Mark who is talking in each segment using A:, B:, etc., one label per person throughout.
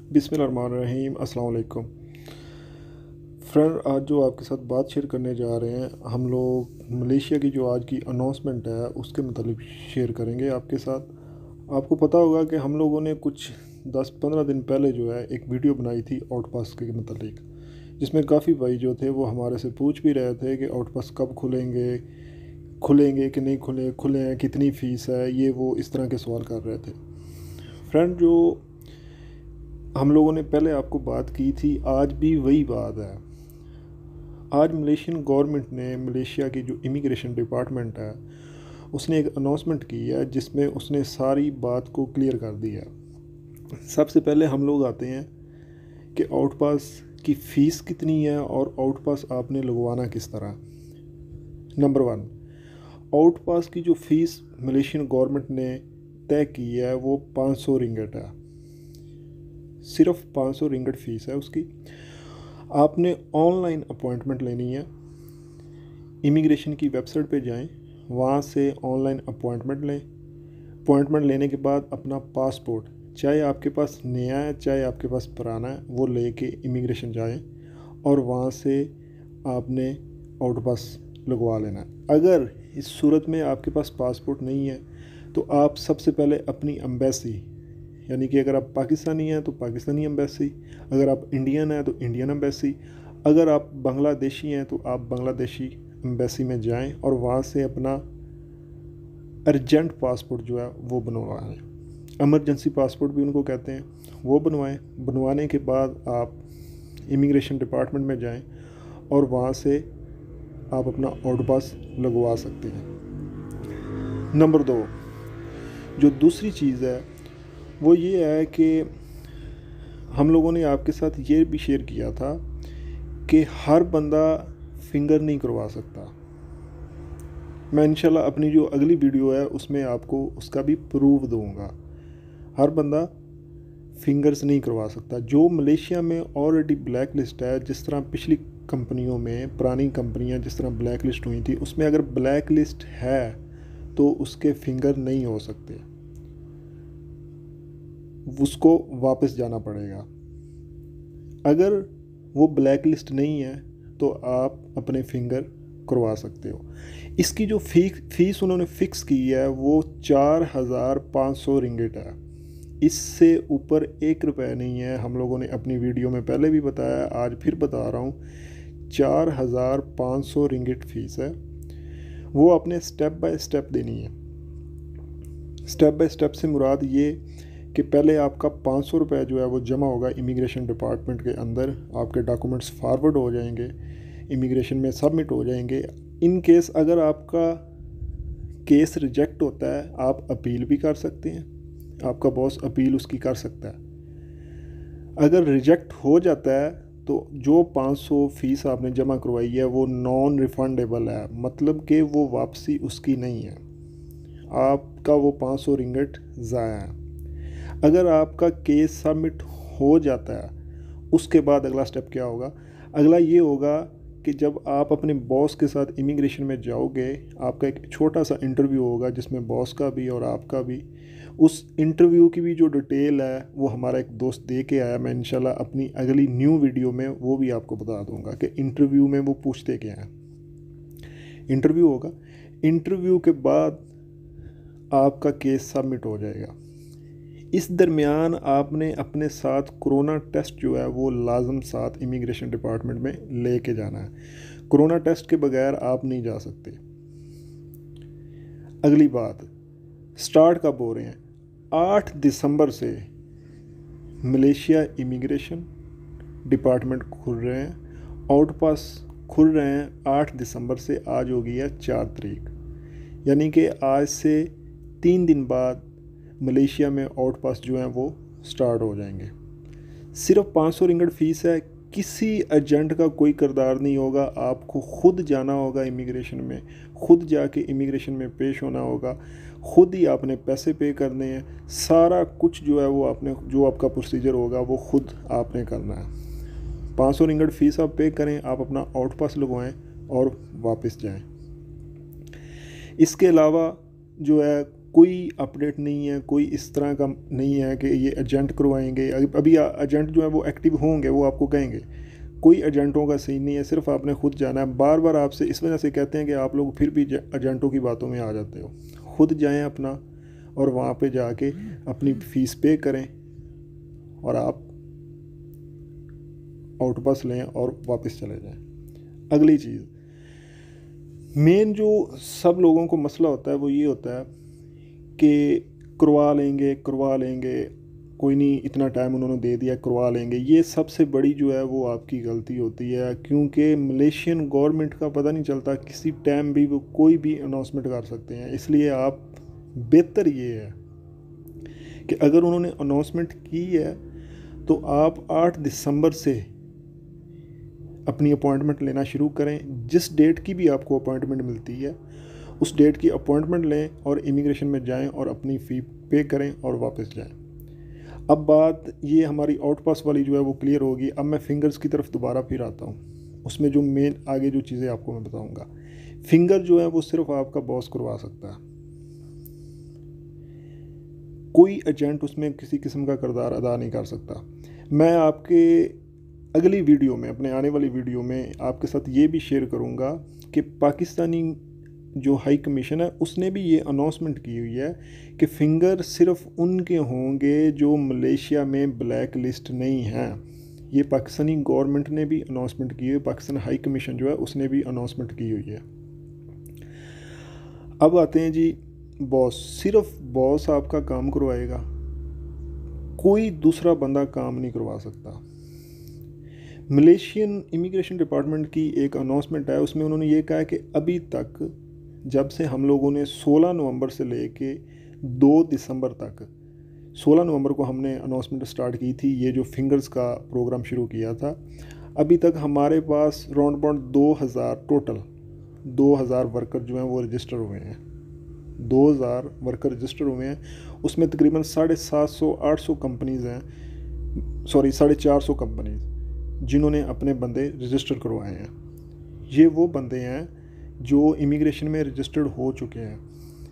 A: बिस्मिल्लाहिर्रहमानिर्रहीम। अस्सलाम वालेकुम फ्रेंड, आज जो आपके साथ बात शेयर करने जा रहे हैं, हम लोग मलेशिया की जो आज की अनाउंसमेंट है उसके मतलब शेयर करेंगे आपके साथ। आपको पता होगा कि हम लोगों ने कुछ 10-15 दिन पहले जो है एक वीडियो बनाई थी आउटपास के मतलब, जिसमें काफ़ी भाई जो थे वो हमारे से पूछ भी रहे थे कि आउटपास कब खुलेंगे, खुलेंगे कि नहीं खुले हैं, कितनी फ़ीस है, ये वो इस तरह के सवाल कर रहे थे। फ्रेंड, जो हम लोगों ने पहले आपको बात की थी, आज भी वही बात है। आज मलेशियन गवर्नमेंट ने, मलेशिया की जो इमिग्रेशन डिपार्टमेंट है, उसने एक अनाउंसमेंट की है जिसमें उसने सारी बात को क्लियर कर दिया। सबसे पहले हम लोग आते हैं कि आउटपास की फ़ीस कितनी है और आउटपास आपने लगवाना किस तरह। नंबर 1, आउटपास की जो फ़ीस मलेशियन गवर्नमेंट ने तय की है वो 500 रिंगट है। सिर्फ 500 रिंगट फ़ीस है उसकी। आपने ऑनलाइन अपॉइंटमेंट लेनी है। इमिग्रेशन की वेबसाइट पे जाएं, वहाँ से ऑनलाइन अपॉइंटमेंट लें। अपॉइंटमेंट लेने के बाद अपना पासपोर्ट, चाहे आपके पास नया है चाहे आपके पास पुराना है, वो लेके इमिग्रेशन जाएं और वहाँ से आपने आउट पास लगवा लेना है। अगर इस सूरत में आपके पास पासपोर्ट नहीं है तो आप सबसे पहले अपनी एम्बेसी, यानी कि अगर आप पाकिस्तानी हैं तो पाकिस्तानी एम्बेसी, अगर आप इंडियन हैं तो इंडियन एम्बेसी, अगर आप बांग्लादेशी हैं तो आप बांग्लादेशी एम्बेसी में जाएं और वहाँ से अपना अर्जेंट पासपोर्ट जो है वो बनवाएं। एमरजेंसी पासपोर्ट भी उनको कहते हैं, वो बनवाएं। बनवाने के बाद आप इमिग्रेशन डिपार्टमेंट में जाएं और वहाँ से आप अपना आउट पास लगवा सकते हैं। नंबर 2, जो दूसरी चीज़ है वो ये है कि हम लोगों ने आपके साथ ये भी शेयर किया था कि हर बंदा फिंगर नहीं करवा सकता। मैं इंशाल्लाह अपनी जो अगली वीडियो है उसमें आपको उसका भी प्रूफ दूंगा। हर बंदा फिंगर्स नहीं करवा सकता। जो मलेशिया में ऑलरेडी ब्लैक लिस्ट है, जिस तरह पिछली कंपनियों में, पुरानी कंपनियां जिस तरह ब्लैक लिस्ट हुई थी, उसमें अगर ब्लैक लिस्ट है तो उसके फिंगर नहीं हो सकते, उसको वापस जाना पड़ेगा। अगर वो ब्लैक लिस्ट नहीं है तो आप अपने फिंगर करवा सकते हो। इसकी जो फ़ीस उन्होंने फ़िक्स की है वो 4500 रिंगिट है। इससे ऊपर 1 रुपये नहीं है। हम लोगों ने अपनी वीडियो में पहले भी बताया, आज फिर बता रहा हूँ, 4500 रिंगिट फ़ीस है। वो आपने स्टेप बाय स्टेप देनी है। स्टेप बाय स्टेप से मुराद ये कि पहले आपका 500 रुपये जो है वो जमा होगा इमिग्रेशन डिपार्टमेंट के अंदर। आपके डॉक्यूमेंट्स फॉरवर्ड हो जाएंगे, इमिग्रेशन में सबमिट हो जाएंगे। इन केस अगर आपका केस रिजेक्ट होता है, आप अपील भी कर सकते हैं, आपका बॉस अपील उसकी कर सकता है। अगर रिजेक्ट हो जाता है तो जो 500 फ़ीस आपने जमा करवाई है वो नॉन रिफंडेबल है, मतलब कि वो वापसी उसकी नहीं है, आपका वो 500 रिंगट ज़ाया है। अगर आपका केस सबमिट हो जाता है, उसके बाद अगला स्टेप क्या होगा? अगला ये होगा कि जब आप अपने बॉस के साथ इमिग्रेशन में जाओगे, आपका एक छोटा सा इंटरव्यू होगा जिसमें बॉस का भी और आपका भी। उस इंटरव्यू की भी जो डिटेल है वो हमारा एक दोस्त दे के आया। मैं इंशाल्लाह अपनी अगली न्यू वीडियो में वो भी आपको बता दूंगा कि इंटरव्यू में वो पूछते क्या हैं। इंटरव्यू होगा, इंटरव्यू के बाद आपका केस सबमिट हो जाएगा। इस दरमियान आपने अपने साथ कोरोना टेस्ट जो है वो लाजम साथ इमिग्रेशन डिपार्टमेंट में लेके जाना है। कोरोना टेस्ट के बगैर आप नहीं जा सकते। अगली बात, स्टार्ट कब हो रहे हैं? 8 दिसंबर से मलेशिया इमिग्रेशन डिपार्टमेंट खुल रहे हैं, आउट पास खुल रहे हैं 8 दिसंबर से। आज हो गई है 4 तारीख, यानी कि आज से 3 दिन बाद मलेशिया में आउट पास जो हैं वो स्टार्ट हो जाएंगे। सिर्फ 500 रिंगट फ़ीस है, किसी एजेंट का कोई किरदार नहीं होगा। आपको खुद जाना होगा इमिग्रेशन में, खुद जाके इमिग्रेशन में पेश होना होगा, खुद ही आपने पैसे पे करने हैं। सारा कुछ जो है वो आपने, जो आपका प्रोसीजर होगा वो खुद आपने करना है। 500 रिंगट फ़ीस आप पे करें, आप अपना आउट पास लगवाएँ और वापस जाएँ। इसके अलावा जो है कोई अपडेट नहीं है, कोई इस तरह का नहीं है कि ये एजेंट करवाएंगे। अभी एजेंट जो है वो एक्टिव होंगे, वो आपको कहेंगे। कोई एजेंटों का सीन नहीं है, सिर्फ आपने खुद जाना है। बार बार आपसे इस वजह से कहते हैं कि आप लोग फिर भी एजेंटों की बातों में आ जाते हो। खुद जाएं अपना, और वहाँ पे जाके अपनी फ़ीस पे करें और आप आउट पास लें और वापस चले जाएं। अगली चीज़, मेन जो सब लोगों को मसला होता है वो ये होता है कि करवा लेंगे, कोई नहीं, इतना टाइम उन्होंने दे दिया, करवा लेंगे। ये सबसे बड़ी जो है वो आपकी गलती होती है, क्योंकि मलेशियन गवर्नमेंट का पता नहीं चलता, किसी टाइम भी वो कोई भी अनाउंसमेंट कर सकते हैं। इसलिए आप, बेहतर ये है कि अगर उन्होंने अनाउंसमेंट की है तो आप 8 दिसंबर से अपनी अपॉइंटमेंट लेना शुरू करें। जिस डेट की भी आपको अपॉइंटमेंट मिलती है उस डेट की अपॉइंटमेंट लें और इमिग्रेशन में जाएं और अपनी फ़ी पे करें और वापस जाएं। अब बात ये हमारी आउट पास वाली जो है वो क्लियर होगी। अब मैं फिंगर्स की तरफ दोबारा फिर आता हूँ। उसमें जो मेन आगे जो चीज़ें आपको मैं बताऊँगा, फिंगर जो है वो सिर्फ आपका बॉस करवा सकता है। कोई एजेंट उसमें किसी किस्म का किरदार अदा नहीं कर सकता। मैं आपके अगली वीडियो में, अपने आने वाली वीडियो में आपके साथ ये भी शेयर करूँगा कि पाकिस्तानी जो हाई कमीशन है उसने भी ये अनाउंसमेंट की हुई है कि फ़िंगर सिर्फ उनके होंगे जो मलेशिया में ब्लैक लिस्ट नहीं हैं। ये पाकिस्तानी गवर्नमेंट ने भी अनाउंसमेंट की है, पाकिस्तान हाई कमीशन जो है उसने भी अनाउंसमेंट की हुई है। अब आते हैं जी बॉस। सिर्फ बॉस आपका काम करवाएगा, कोई दूसरा बंदा काम नहीं करवा सकता। मलेशियन इमिग्रेशन डिपार्टमेंट की एक अनाउंसमेंट है, उसमें उन्होंने ये कहा है कि अभी तक, जब से हम लोगों ने 16 नवंबर से लेके 2 दिसंबर तक, 16 नवंबर को हमने अनाउंसमेंट स्टार्ट की थी, ये जो फिंगर्स का प्रोग्राम शुरू किया था, अभी तक हमारे पास राउंड अबाउट 2000 टोटल 2000 वर्कर जो हैं वो रजिस्टर हुए हैं। 2000 वर्कर रजिस्टर हुए हैं। उसमें तकरीबन 750-800 कंपनीज़ हैं, सॉरी 450 कंपनीज़ जिन्होंने अपने बंदे रजिस्टर करवाए हैं। ये वो बंदे हैं जो इमिग्रेशन में रजिस्टर्ड हो चुके हैं।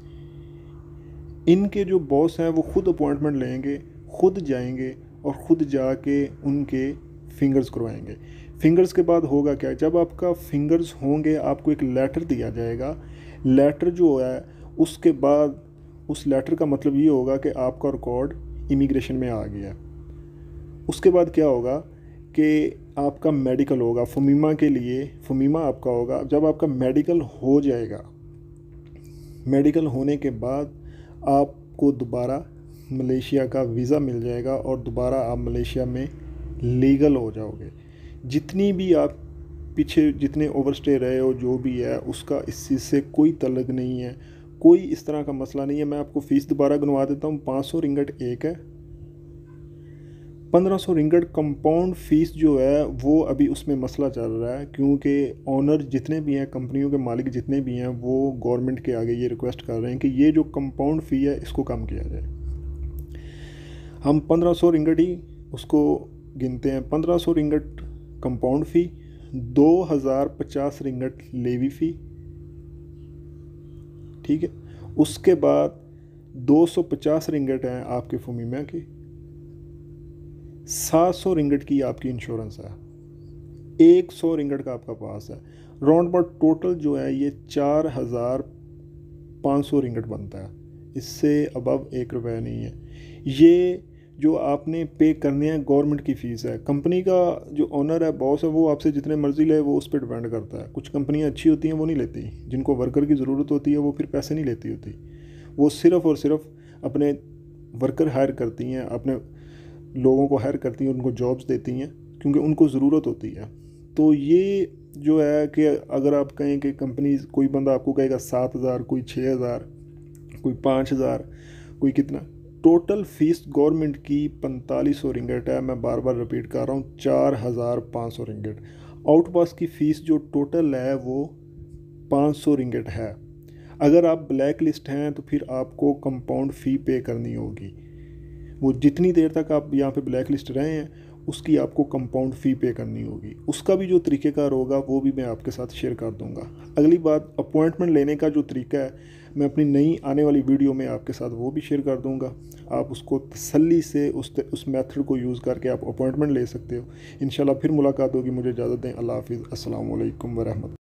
A: इनके जो बॉस हैं वो खुद अपॉइंटमेंट लेंगे, खुद जाएंगे और ख़ुद जाके उनके फिंगर्स करवाएंगे। फिंगर्स के बाद होगा क्या, जब आपका फिंगर्स होंगे आपको एक लेटर दिया जाएगा। लेटर जो है उसके बाद, उस लेटर का मतलब ये होगा कि आपका रिकॉर्ड इमिग्रेशन में आ गया। उसके बाद क्या होगा कि आपका मेडिकल होगा। फमीमा के लिए, फमीमा आपका होगा। जब आपका मेडिकल हो जाएगा, मेडिकल होने के बाद आपको दोबारा मलेशिया का वीज़ा मिल जाएगा और दोबारा आप मलेशिया में लीगल हो जाओगे। जितनी भी आप पीछे जितने ओवरस्टे रहे हो, जो भी है, उसका इस चीज़ से कोई तल्लुक़ नहीं है, कोई इस तरह का मसला नहीं है। मैं आपको फ़ीस दोबारा गिनवा देता हूँ। 500 रिंगट एक है, 1500 रिंगट कंपाउंड फ़ीस जो है वो अभी उसमें मसला चल रहा है, क्योंकि ऑनर जितने भी हैं, कंपनियों के मालिक जितने भी हैं, वो गवर्नमेंट के आगे ये रिक्वेस्ट कर रहे हैं कि ये जो कंपाउंड फ़ी है इसको कम किया जाए। हम 1500 रिंगट ही उसको गिनते हैं। 1500 रिंगट कंपाउंड फ़ी, 2050 रिंगट लेवी फ़ी, ठीक है। उसके बाद 250 रिंगट हैं आपके फमीमा के, 700 रिंगट की आपकी इंश्योरेंस है, 100 रिंगट का आपका पास है। राउंड अबाउट टोटल जो है ये 4500 रिंगट बनता है। इससे अबव 1 रुपया नहीं है। ये जो आपने पे करने हैं गवर्नमेंट की फ़ीस है। कंपनी का जो ओनर है, बॉस है, वो आपसे जितने मर्ज़ी ले, वो उस पर डिपेंड करता है। कुछ कंपनियां अच्छी होती हैं, वो नहीं लेती। जिनको वर्कर की ज़रूरत होती है वो फिर पैसे नहीं लेती होती। वो सिर्फ़ और सिर्फ अपने वर्कर हायर करती हैं, अपने लोगों को हायर करती हैं, उनको जॉब्स देती हैं, क्योंकि उनको ज़रूरत होती है। तो ये जो है कि अगर आप कहें कि कंपनी, कोई बंदा आपको कहेगा 7000, कोई 6000, कोई 5000, कोई कितना, टोटल फ़ीस गवर्नमेंट की 4500 रिंगट है। मैं बार बार रिपीट कर रहा हूँ, 4500 रिंगट। आउट पास की फ़ीस जो टोटल है वो 500 रिंगट है। अगर आप ब्लैक लिस्ट हैं तो फिर आपको कंपाउंड फ़ी पे करनी होगी। वो जितनी देर तक आप यहाँ पे ब्लैक लिस्ट रहे हैं उसकी आपको कंपाउंड फ़ी पे करनी होगी। उसका भी जो तरीक़ेकार होगा वो भी मैं आपके साथ शेयर कर दूँगा। अगली बात, अपॉइंटमेंट लेने का जो तरीका है मैं अपनी नई आने वाली वीडियो में आपके साथ वो भी शेयर कर दूँगा। आप उसको तसल्ली से उस मेथड को यूज़ करके आप अपॉइंटमेंट ले सकते हो। इंशाल्लाह फिर मुलाकात होगी। मुझे इजाज़त दें। अल्लाह हाफ़िज़। अस्सलामु अलैकुम व रहमतुल्लाह।